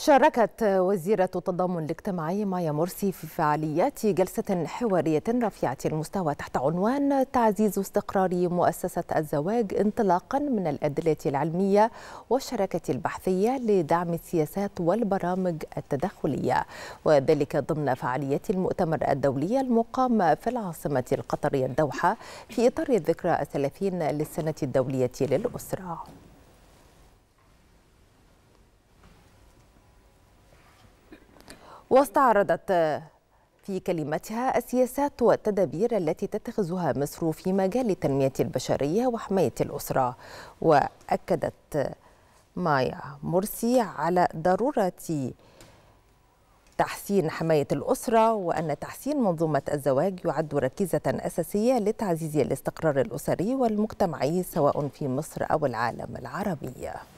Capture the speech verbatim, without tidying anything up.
شاركت وزيرة التضامن الاجتماعي مايا مرسي في فعاليات جلسة حوارية رفيعة المستوى تحت عنوان تعزيز استقرار مؤسسة الزواج انطلاقا من الأدلة العلمية والشراكة البحثية لدعم السياسات والبرامج التدخلية، وذلك ضمن فعاليات المؤتمر الدولي المقام في العاصمة القطرية الدوحة في إطار الذكرى الثلاثين للسنة الدولية للأسرة. واستعرضت في كلمتها السياسات والتدابير التي تتخذها مصر في مجال التنمية البشرية وحماية الأسرة، وأكدت مايا مرسي على ضرورة تحسين حماية الأسرة، وأن تحسين منظومة الزواج يعد ركيزة أساسية لتعزيز الاستقرار الأسري والمجتمعي سواء في مصر أو العالم العربي.